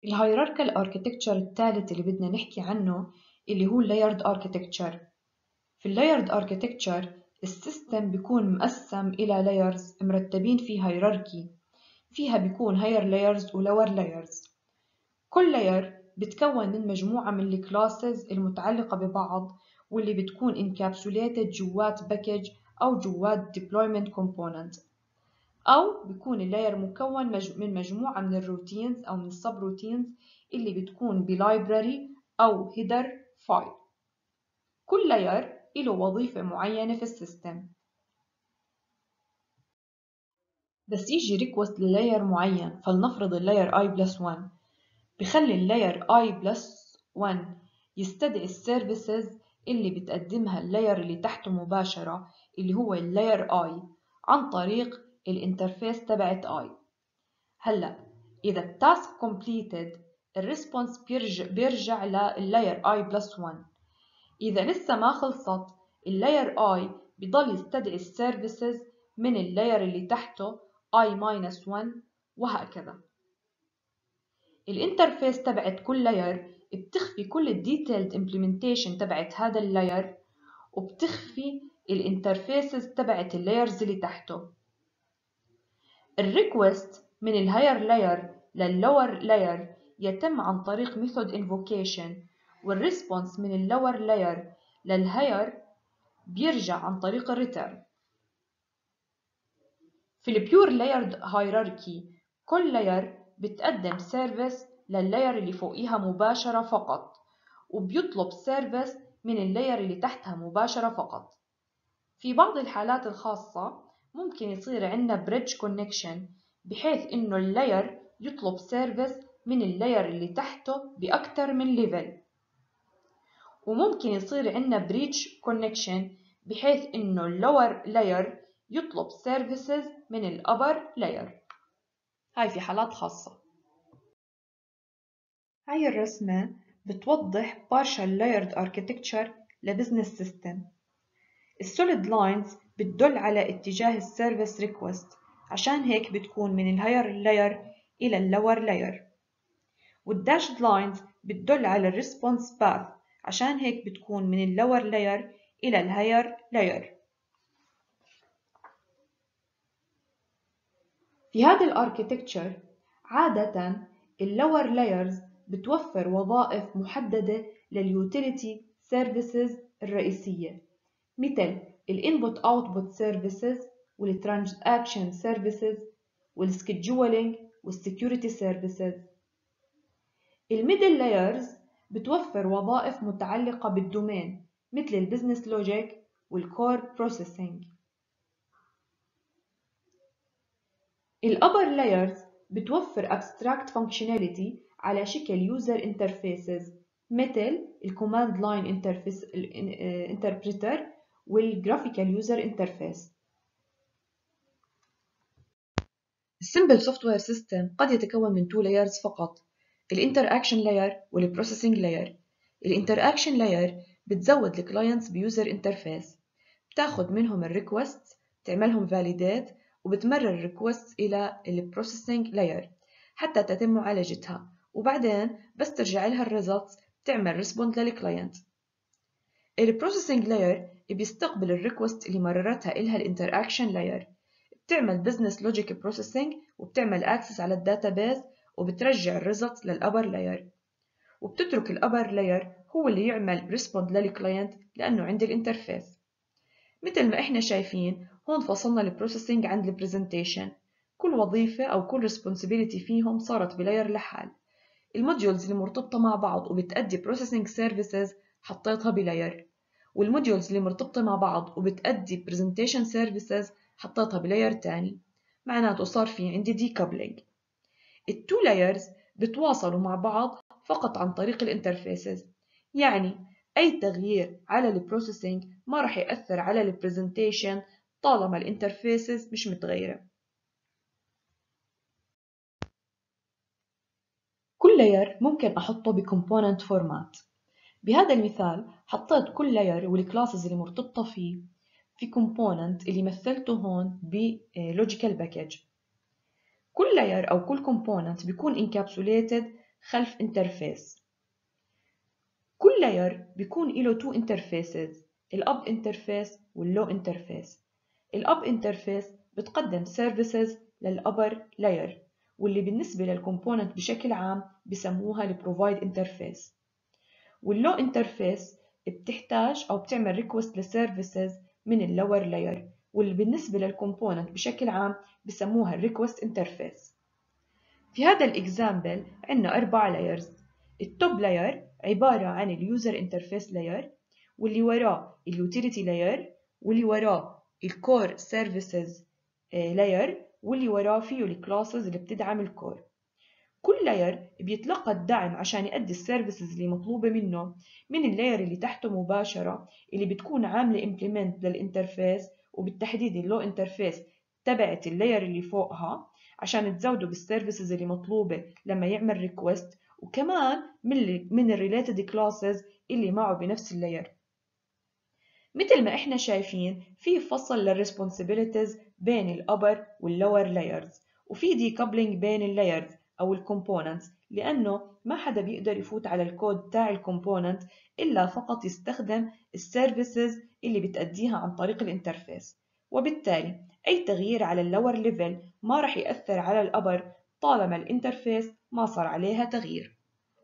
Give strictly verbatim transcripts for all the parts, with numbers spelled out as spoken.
الهيراركال اركيتكتشر الثالث اللي بدنا نحكي عنه اللي هو اللايرد اركيتكتشر. في اللايرد اركيتكتشر السيستم بيكون مقسم إلى لايرز مرتبين في هيراركي، فيها بيكون هاير لايرز ولور لايرز. كل لاير بتكون من مجموعة من الكلاسز المتعلقة ببعض واللي بتكون انكابسوليتد جوات باكج أو جوات deployment component، أو بيكون اللاير مكون من مجموعة من الروتينز أو من السب روتينز اللي بتكون بلايبراري أو هيدر فايل. كل لاير له وظيفة معينة في السيستم. بس يجي ريكوست للاير معين، فلنفرض اللاير i بلس واحد، بخلي اللاير i بلس واحد يستدعي السيرفيسز اللي بتقدمها اللاير اللي تحته مباشرة اللي هو اللاير i عن طريق الانترفيس تبعت i. هلا إذا التاسك completed الريسبونس بيرجع, بيرجع لللاير i بلس واحد. إذا لسه ما خلصت اللاير i بضل يستدعي السيرفيسز من اللاير اللي تحته i minus واحد وهكذا. الانترفيس تبعت كل لاير بتخفي كل الديتيلد امبلمنتيشن تبعت هذا اللاير، وبتخفي الانترفيسز تبعت اللايرز اللي تحته. الريكوست من الهاير لاير لللور لاير يتم عن طريق ميثود invocation، والريسبونس من اللور لاير للهاير بيرجع عن طريق الريتيرن. في البيور لايرد هيراركي كل لاير بتقدم سيرفيس لللاير اللي فوقيها مباشرة فقط، وبيطلب سيرفيس من اللاير اللي تحتها مباشرة فقط. في بعض الحالات الخاصة ممكن يصير عندنا بريدج كونكشن، بحيث إنه اللاير يطلب سيرفيس من اللاير اللي تحته بأكتر من ليفل. وممكن يصير عندنا بريتش كونكشن، بحيث إنه اللور لاير يطلب سيرفيسز من الأبر لاير. هاي في حالات خاصة. هاي الرسمة بتوضح partial layered architecture لبزنس سيستم. السوليد لاينز بتدل على اتجاه السيرفيس ريكوست، عشان هيك بتكون من الهاير لاير إلى اللور لاير. والداشد لاينز بتدل على الريسبونس باث، عشان هيك بتكون من اللور لاير إلى الهاير لاير. في هذا الاركيتكتشر عادة اللور لايرز بتوفر وظائف محددة لليوتيليتي سيرفيسز الرئيسية، مثل الانبوت اوتبوت سيرفيسز والترانزاكشن سيرفيسز والسكيدجولينج والسكيورتي سيرفيسز. الميدل لايرز بتوفر وظائف متعلقة بالدومين مثل البزنس لوجيك والكور بروسيسنج. الأبر لايرز بتوفر abstract functionality على شكل user interfaces مثل الكوماند لاين انتربريتر والجرافيكال يوزر انترفيس. السمبل سوفت وير سيستم قد يتكون من تو لايرز فقط، الانتراكشن لاير والبروسيسنج لاير. الانتراكشن لاير بتزود الكلاينتس بيوزر انترفيس، بتاخد منهم الريكوست، تعملهم فاليديت، وبتمرر الريكوست إلى البروسيسنج لاير حتى تتم معالجتها، وبعدين بس ترجع لها الريزلتس تعمل ريسبوند للكلاينت. البروسيسنج لاير بيستقبل الريكوست اللي مررتها إلها الانتراكشن لاير، بتعمل بزنس لوجيك بروسيسنج وبتعمل اكسس على الداتابيز، وبترجع الريزلتس للأبر لاير، وبتترك الأبر لاير هو اللي يعمل ريسبوند للكلاينت لأنه عند الانترفيس. مثل ما احنا شايفين هون فصلنا البروسيسنج عند البرزنتيشن، كل وظيفة أو كل ريسبونسبيلتي فيهم صارت بلاير لحال. الموديولز اللي مرتبطة مع بعض وبتأدي بروسيسنج سيرفيسز حطيتها بلاير، والموديولز اللي مرتبطة مع بعض وبتأدي برزنتيشن سيرفيسز حطيتها بلاير تاني. معناته صار في عندي ديكابلينج. التو لايرز بتواصلوا مع بعض فقط عن طريق الانترفيسز، يعني أي تغيير على البروسيسنج ما راح يأثر على البرزنتيشن طالما الانترفيسز مش متغيرة. كل لاير ممكن أحطه بكومبوننت فورمات. بهذا المثال حطيت كل لاير والكلاسز اللي مرتبطة فيه في كومبوننت اللي مثلته هون بلوجيكال باكج. كل لاير أو كل كومبوننت بيكون انكابسوليتد خلف انترفيس. كل layer بيكون له two interfaces، الاب انترفيس واللو انترفيس. الاب انترفيس بتقدم services للupper layer، واللي بالنسبة للكومبوننت بشكل عام بسموها البروفايد انترفيس. واللو انترفيس بتحتاج أو بتعمل ريكوست لسيرفيسز من اللور لاير، واللي بالنسبة للكومبوننت بشكل عام بسموها الريكوست انترفيس. في هذا الإكزامبل عندنا أربع لايرز. التوب لاير عبارة عن اليوزر انترفيس لاير، واللي وراه اليوتيليتي لاير، واللي وراه الكور سيرفيسز لاير، واللي وراه فيه الكلاسز اللي بتدعم الكور. كل لاير بيتلقى الدعم عشان يؤدي السيرفيسز اللي مطلوبة منه من اللاير اللي تحته مباشرة، اللي بتكون عاملة امبلمنت للانترفيس، وبالتحديد اللو انترفيس تبعت اللاير اللي فوقها عشان تزوده بالسيرفيسز اللي مطلوبة لما يعمل ريكوست، وكمان من من الريليتد كلاسز اللي معه بنفس اللاير. مثل ما احنا شايفين في فصل للريسبونسبيلتيز بين الابر واللور لايرز، وفي دي كابلينج بين اللايرز او الكومبوننتس، لانه ما حدا بيقدر يفوت على الكود تاع الكومبوننت الا فقط يستخدم السيرفيسز اللي بتأديها عن طريق الانترفيس. وبالتالي اي تغيير على اللور ليفل ما راح يأثر على الابر طالما الانترفيس ما صار عليها تغيير.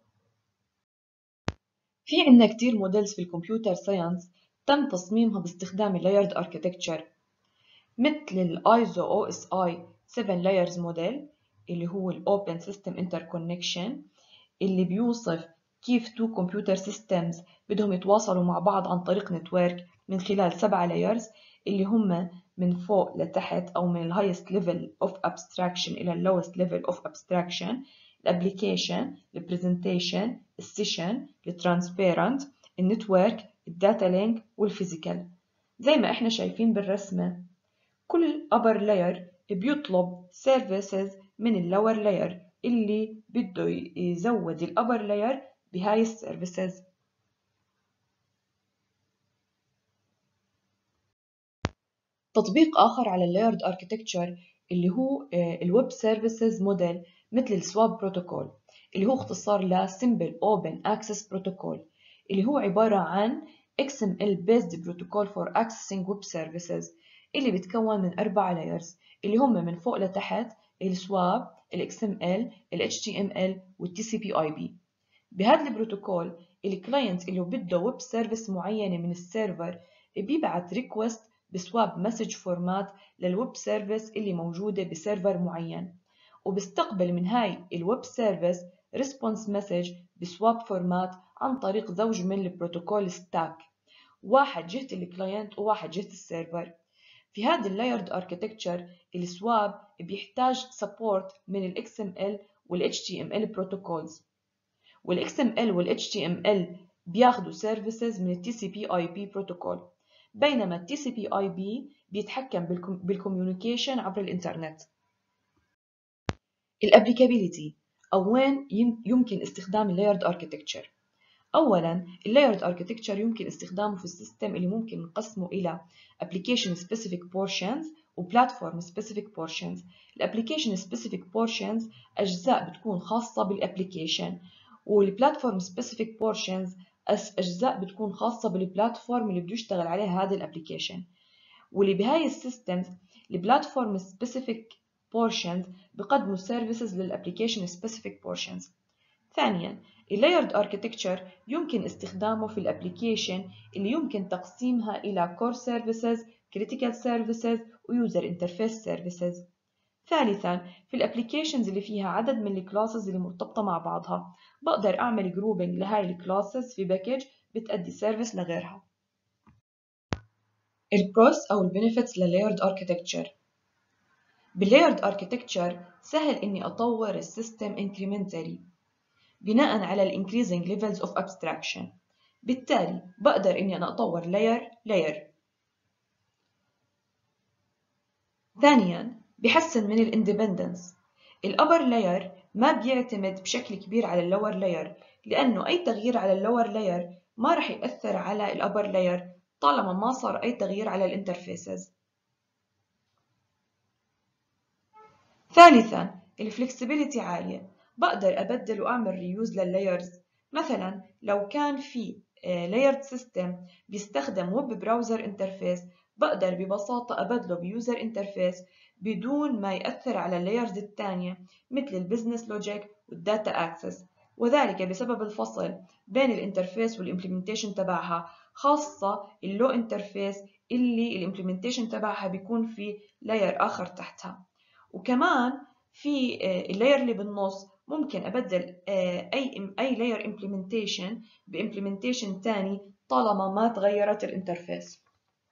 في عندنا كتير موديلز في الكمبيوتر ساينس تم تصميمها باستخدام اللايرد اركيتكتشر، مثل الايزو او اس اي سبعة لايرز موديل اللي هو الاوبن سيستم انتركونكشن، اللي بيوصف كيف تو كمبيوتر سيستمز بدهم يتواصلوا مع بعض عن طريق نتورك من خلال سبعة لايرز، اللي هم من فوق لتحت او من الهايست ليفل اوف ابستراكشن الى اللوست ليفل اوف ابستراكشن: الابليكيشن، البرزنتيشن، السيشن، الترانسبيرنت، النتورك، الداتا لينك، والفيزيكال. زي ما احنا شايفين بالرسمة، كل upper layer بيطلب services من ال lower layer اللي بده يزود ال upper layer بهاي السيرفيسز. تطبيق آخر على اللايرد architecture اللي هو الويب سيرفيسز موديل، مثل السواب بروتوكول اللي هو اختصار ل Simple Open Access Protocol، اللي هو عبارة عن إكس إم إل based protocol for accessing web services، اللي بتكون من أربع لايرز اللي هم من فوق لتحت: السواب، ال إكس إم إل، ال إتش تي إم إل، وال تي سي بي آي بي. بهذا البروتوكول الكلاينت اللي بده ويب سيرفيس معينة من السيرفر بيبعت ريكوست بسواب مسج فورمات للويب سيرفيس اللي موجودة بسيرفر معين، وبستقبل من هاي الويب سيرفيس ريسبونس مسج بسواب فورمات عن طريق زوج من البروتوكول ستاك، واحد جهة الكلاينت وواحد جهة السيرفر. في هذا اللايرد اركيتكتشر السواب بيحتاج سبورت من ال إكس إم إل وال إتش تي إم إل بروتوكولز، وال إكس إم إل وال إتش تي إم إل بياخدوا سيرفيسز من ال تي سي بي آي بي بروتوكول، بينما ال تي سي بي آي بي بيتحكم بالكوميونيكيشن عبر الإنترنت. الابليكابيليتي أو وين يمكن استخدام اللايرد اركيتكتشر. أولاً اللايرد اركيتكتشر يمكن استخدامه في السيستم اللي ممكن نقسمه إلى application specific portions و platform specific portions. الابليكيشن specific portions أجزاء بتكون خاصة بالابليكيشن، والبلاتفورم specific portions أجزاء بتكون خاصة بالبلاتفورم اللي بده يشتغل عليها هذا الابليكيشن. واللي بهاي السيستمز البلاتفورم specific portions بقدموا services للابليكيشن specific portions. ثانياً اللايرد اركيتكتشر يمكن استخدامه في الابليكيشن اللي يمكن تقسيمها إلى core services، critical services، و user interface services. ثالثاً في الابليكيشنز اللي فيها عدد من الكلاسز اللي مرتبطة مع بعضها، بقدر أعمل جروبينج لهاي الكلاسز في باكج بتأدي سيرفيس لغيرها. البروس أو البنفيتس للايرد اركيتكتشر. باللايرد اركيتكتشر سهل إني أطور السيستم incrementally بناء على ال increasing levels of abstraction. بالتالي بقدر إني أنا أطور layer layer. ثانياً بحسن من ال independence. ال upper layer ما بيعتمد بشكل كبير على ال lower layer، لأنه أي تغيير على ال lower layer ما رح يأثر على ال upper layer طالما ما صار أي تغيير على الانترفيسز. ثالثاً ال flexibility عالية، بقدر أبدل وأعمل ريوز لللايرز. مثلا لو كان في layered system بيستخدم ويب براوزر انترفيس، بقدر ببساطة أبدله بيوزر انترفيس بدون ما يأثر على اللايرز الثانية مثل البزنس لوجيك والداتا اكسس، وذلك بسبب الفصل بين الانترفيس والإمبلمنتيشن تبعها، خاصة اللو انترفيس اللي الإمبلمنتيشن تبعها بيكون في لاير آخر تحتها. وكمان في اللاير اللي بالنص ممكن أبدل أي أي لاير امبلمنتيشن بامبلمنتيشن تاني طالما ما تغيرت الانترفيس.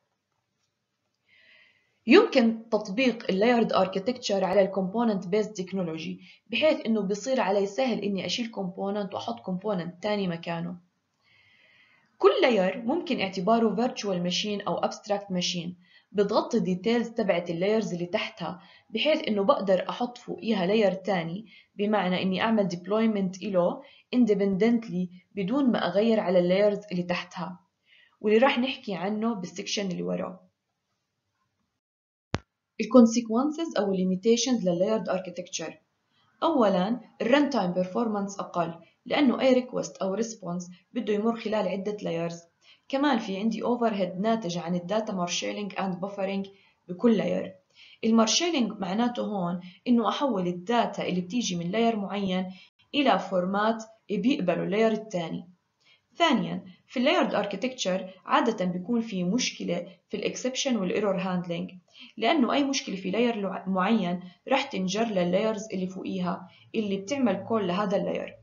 يمكن تطبيق اللايرد اركيتكتشر على الكومبوننت بيست تكنولوجي، بحيث انه بيصير علي سهل اني اشيل كومبوننت واحط كومبوننت تاني مكانه. كل لاير ممكن اعتباره فيرتشوال ماشين او ابستراكت ماشين، بتغطي الديتيلز تبعت اللايرز اللي تحتها، بحيث انه بقدر احط فوقيها لاير تاني، بمعنى اني اعمل deployment له independently بدون ما اغير على اللايرز اللي تحتها، واللي راح نحكي عنه بالسكشن اللي وراه. الكونسيكونسز او الليميتيشنز لللايرد اركيتكتشر. اولا الرن تايم بيرفورمانس اقل، لانه اي ريكوست او ريسبونس بده يمر خلال عده لايرز. كمان في عندي اوفر هيد ناتج عن الداتا مارشيلينج اند بفرنج بكل لاير. المارشيلينج معناته هون انه احول الداتا اللي بتيجي من لاير معين الى فورمات بيقبله اللاير الثاني. ثانيا في اللايرد اركيتكتشر عادة بيكون في مشكلة في الاكسبشن والايرور هاندلنج، لأنه أي مشكلة في لاير معين راح تنجر لللايرز اللي فوقيها اللي بتعمل كول لهذا اللاير.